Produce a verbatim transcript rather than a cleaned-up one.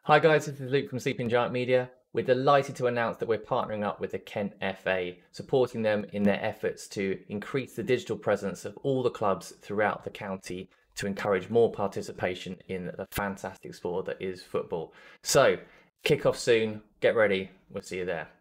Hi guys, this is Luke from Sleeping Giant Media. We're delighted to announce that we're partnering up with the Kent F A, supporting them in their efforts to increase the digital presence of all the clubs throughout the county to encourage more participation in the fantastic sport that is football. So, kick off soon, get ready, we'll see you there.